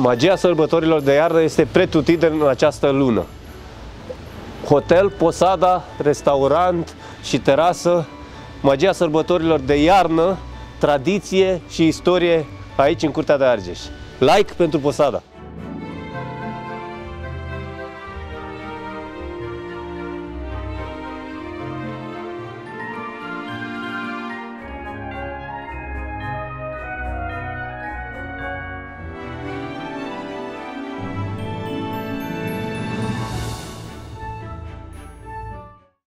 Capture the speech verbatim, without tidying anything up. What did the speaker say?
Magia sărbătorilor de iarnă este pretutindeni în această lună. Hotel, posada, restaurant și terasă, magia sărbătorilor de iarnă, tradiție și istorie aici în Curtea de Argeș. Like pentru posada!